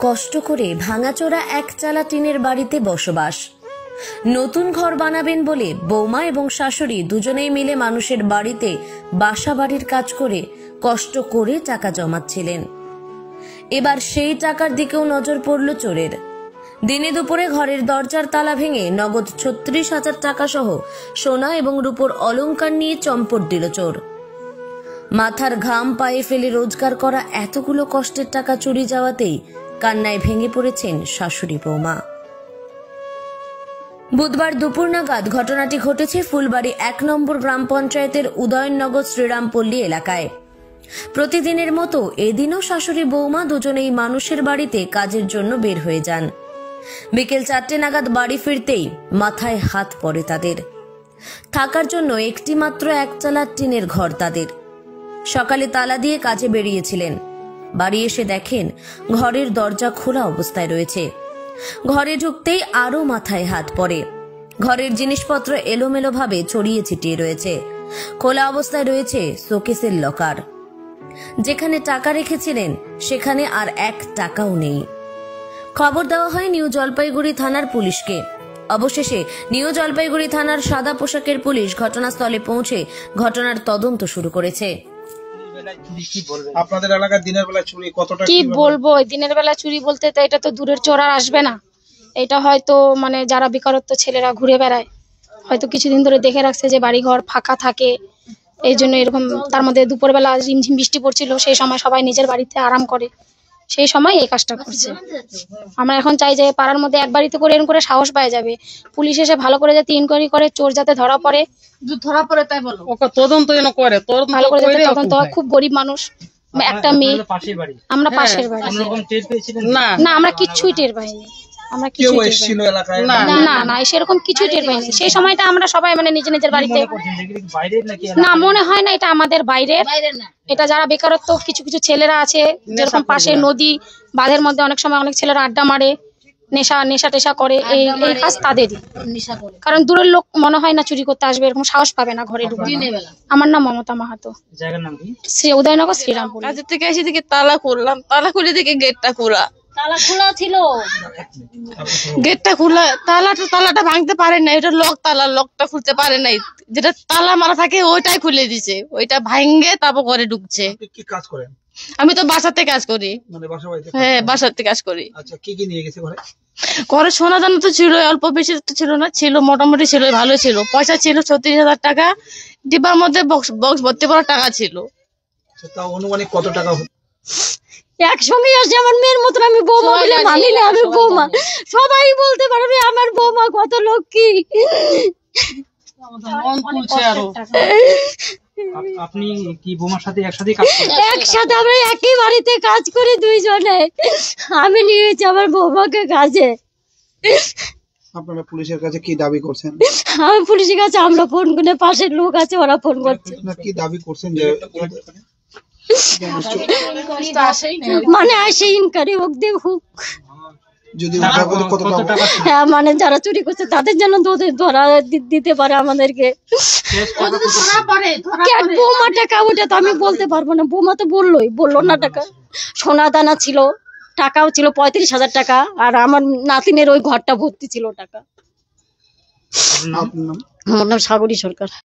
কষ্ট করে ভাঙাচোরা একচালা টিনের বাড়িতে বসবাস। নতুন ঘর বানাবেন বলে বৌমা এবং শাশুড়ি দুজনেই মিলে মানুষের বাড়িতে বাসা বাড়ির কাজ করে কষ্ট করে টাকা জমাচ্ছিলেন। এবার সেই টাকার দিকেও নজর পড়ল চোরের। দিনে দুপুরে ঘরের দরজার তালা ভেঙে নগদ ৩৬,০০০ টাকা সহ সোনা এবং রূপোর অলংকার নিয়ে চম্পট দিল চোর। মাথার ঘাম পায়ে ফেলে রোজগার করা এতগুলো কষ্টের টাকা চুরি যাওয়াতেই কান্নায় ভেঙে পড়েছেন শাশুড়ি বৌমা। বুধবার দুপুর নাগাদ ঘটনাটি ঘটেছে ফুলবাড়ি ১ নম্বর গ্রাম পঞ্চায়েতের উদয়ননগর শ্রীরামপল্লী এলাকায়। প্রতিদিনের মতো এদিনও শাশুড়ি বৌমা দুজনেই মানুষের বাড়িতে কাজের জন্য বের হয়ে যান। বিকেল ৪টে নাগাদ বাড়ি ফিরতেই মাথায় হাত পড়ে তাদের। থাকার জন্য একটি মাত্র একচালা টিনের ঘর তাদের। সকালে তালা দিয়ে কাজে বেরিয়েছিলেন। বাড়ি এসে দেখেন ঘরের দরজা খোলা অবস্থায় রয়েছে। ঘরে ঢুকতেই আরো মাথায় হাত পড়ে। ঘরের জিনিসপত্র এলোমেলো ভাবে ছড়িয়ে ছিটিয়ে রয়েছে। খোলা অবস্থায় রয়েছে শোকেসের লকার। যেখানে টাকা রেখেছিলেন সেখানে আর ১ টাকাও নেই। খবর দেওয়া হয় নিউ জলপাইগুড়ি থানার পুলিশকে। অবশেষে নিউ জলপাইগুড়ি থানার সাদা পোশাকের পুলিশ ঘটনাস্থলে পৌঁছে ঘটনার তদন্ত শুরু করেছে। আপনাদের এলাকায় দিনের বেলা চুরি কতটা কি বলবো, দিনের বেলা চুরি বলতে তো এটা তো দূরের চোর আর আসবে না। এটা হয়তো মানে যারা বেকারত্ব ছেলেরা ঘুরে বেড়ায়, হয়তো কিছুদিন ধরে দেখে রাখছে যে বাড়ি ঘর ফাঁকা থাকে, এই জন্য এরকম। তার মধ্যে দুপুরবেলা ঝিমঝিম বৃষ্টি পড়ছিল, সেই সময় সবাই নিজের বাড়িতে আরাম করে, সেই সময় এই কাজটা করছে। আমরা এখন চাই যে পাড়ার মধ্যে এক বাড়িতে করে এরকম করে সাহস পাওয়া যাবে, পুলিশ এসে ভালো করে যাতে ইনকোয়ারি করে, চোর যাতে ধরা পড়ে, তাই বলো ওকে তদন্ত যেন করে, ভালো করে যাতে তদন্ত। খুব গরিব মানুষ, একটা মেয়ে, আমরা পাশের বাড়ি। না আমরা কিচ্ছুই টের পাইনি, আমরা না সেরকম কিছুই টের পাইনি। সেই সময়টা আমরা সবাই মানে নিজের বাড়িতে। না মনে হয় না এটা আমাদের বাইরে, এটা যারা বেকারত্ব কিছু কিছু ছেলেরা আছে, যেরকম পাশে নদী বাঁধের মধ্যে অনেক সময় অনেক ছেলেরা আড্ডা মারে, নেশা টেশা করে, এই কাজ তাদেরই। কারণ দূরের লোক মনে হয় না চুরি করতে আসবে, এরকম সাহস পাবে না ঘরে ঢুকে। আমার নাম মমতা মাহাতো, উদয়নগর শ্রীরামপুর। কাজের থেকে এসে দেখে তালা করলাম, তালা খুলে দেখে গেটটা খোলা। তালা খোলা ছিল, গেটটা খোলা, তালাটা ভাঙতে পারে না, এটা লকটা খুলতে পারে নাই, যেটা তালা মারা থাকে ওইটাই খুলে দিছে, ওইটা ভাঙে তারপর ঘরে ঢুকছে। কি কাজ করেন? আমি তো বাসাতে কাজ করি। হ্যাঁ বাসাতে কাজ করি। আচ্ছা কি কি নিয়ে গেছে ঘরে? ঘরে সোনা দানা তো ছিল, অল্প বেশি তো ছিল না, ছিল মোটামুটি ছিল, ভালো ছিল। পয়সা ছিল ৩৬,০০০ টাকা, ডিব্বার মধ্যে বক্স ভর্তি করা টাকা ছিল। তাও অনুমানিক কত টাকা? একসঙ্গে আসছে আমার মেয়ের মতন, আমি বৌমা বলে মানি না, আমি বৌমা, সবাই বলতে পারবে আমার বৌমা কত লক্ষ্মী। আপনি কি বৌমার সাথে একসাথে কাজ করেন? একসাথে আমরা একই বাড়িতে কাজ করি দুইজনে। আমি নিয়েছি আমার বৌমাকে কাজে। আপনারা পুলিশের কাছে কি দাবি করছেন? আমি পুলিশের কাছে আমরা ফোন করে, পাশের লোক আছে ওরা ফোন করছে। কি দাবি করছেন? যে মানে আসে ইনকারি হোক, দেখুক যদি হ্যাঁ, মানে যারা চুরি করছে তাদের জন্য ধরা দিতে পারে আমাদেরকে। বৌমা টাকা ওটা তো আমি বলতে পারবো না, বৌমা তো বললো না টাকা। সোনা দানা ছিল, টাকাও ছিল ৩৫,০০০ টাকা, আর আমার নাতিনের ওই ঘরটা ভর্তি ছিল টাকা। আমার নাম সাগরী সরকার।